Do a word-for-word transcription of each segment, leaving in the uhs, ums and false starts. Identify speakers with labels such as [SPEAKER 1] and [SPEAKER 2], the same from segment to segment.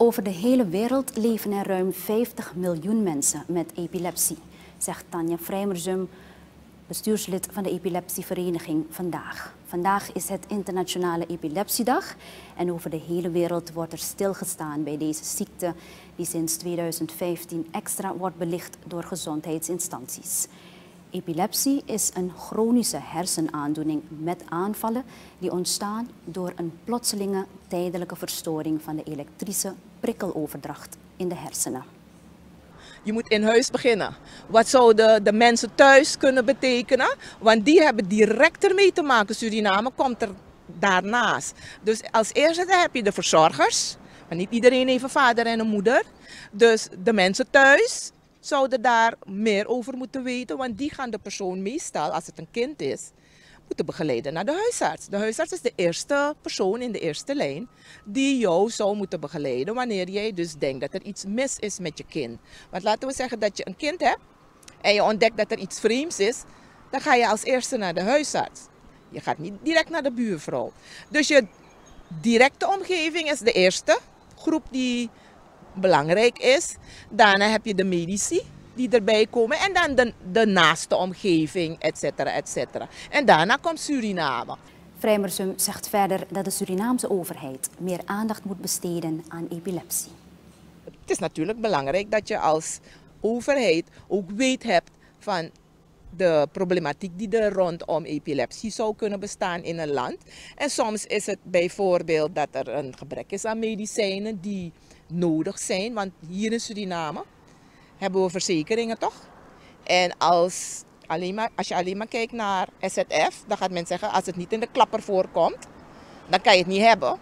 [SPEAKER 1] Over de hele wereld leven er ruim vijftig miljoen mensen met epilepsie, zegt Tanja Vrijmersum, bestuurslid van de Epilepsievereniging, vandaag. Vandaag is het Internationale Epilepsiedag en over de hele wereld wordt er stilgestaan bij deze ziekte die sinds tweeduizend vijftien extra wordt belicht door gezondheidsinstanties. Epilepsie is een chronische hersenaandoening met aanvallen die ontstaan door een plotselinge tijdelijke verstoring van de elektrische prikkeloverdracht in de hersenen.
[SPEAKER 2] Je moet in huis beginnen. Wat zouden de mensen thuis kunnen betekenen? Want die hebben direct ermee te maken. Suriname komt er daarnaast. Dus als eerste heb je de verzorgers. Maar niet iedereen heeft een vader en een moeder. Dus de mensen thuis zouden daar meer over moeten weten. Want die gaan de persoon meestal, als het een kind is, moeten begeleiden naar de huisarts. De huisarts is de eerste persoon in de eerste lijn die jou zou moeten begeleiden wanneer jij dus denkt dat er iets mis is met je kind. Want laten we zeggen dat je een kind hebt en je ontdekt dat er iets vreemds is, dan ga je als eerste naar de huisarts. Je gaat niet direct naar de buurvrouw. Dus je directe omgeving is de eerste groep die belangrijk is. Daarna heb je de medici die erbij komen en dan de, de naaste omgeving, et cetera, et cetera. En daarna komt Suriname.
[SPEAKER 1] Vrijmersum zegt verder dat de Surinaamse overheid meer aandacht moet besteden aan epilepsie.
[SPEAKER 2] Het is natuurlijk belangrijk dat je als overheid ook weet hebt van de problematiek die er rondom epilepsie zou kunnen bestaan in een land. En soms is het bijvoorbeeld dat er een gebrek is aan medicijnen die nodig zijn, want hier in Suriname hebben we verzekeringen, toch? En als, alleen maar, als je alleen maar kijkt naar S Z F, dan gaat men zeggen, als het niet in de klapper voorkomt, dan kan je het niet hebben.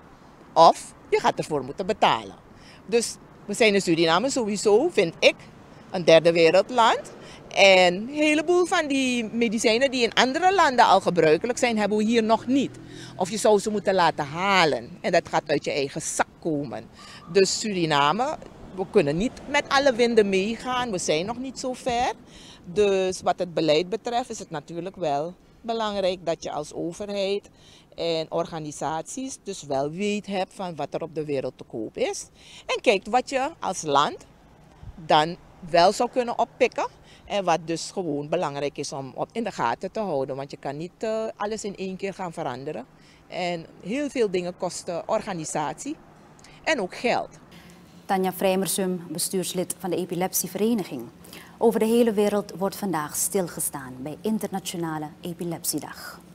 [SPEAKER 2] Of je gaat ervoor moeten betalen. Dus we zijn in Suriname sowieso, vind ik, een derde wereldland. En een heleboel van die medicijnen die in andere landen al gebruikelijk zijn, hebben we hier nog niet. Of je zou ze moeten laten halen. En dat gaat uit je eigen zak komen. Dus Suriname, we kunnen niet met alle winden meegaan. We zijn nog niet zo ver. Dus wat het beleid betreft is het natuurlijk wel belangrijk dat je als overheid en organisaties dus wel weet hebt van wat er op de wereld te koop is. En kijkt wat je als land dan wel zou kunnen oppikken. En wat dus gewoon belangrijk is om op in de gaten te houden. Want je kan niet uh, alles in één keer gaan veranderen. En heel veel dingen kosten organisatie en ook geld.
[SPEAKER 1] Tanja Vrijmersum, bestuurslid van de Epilepsievereniging. Over de hele wereld wordt vandaag stilgestaan bij Internationale Epilepsiedag.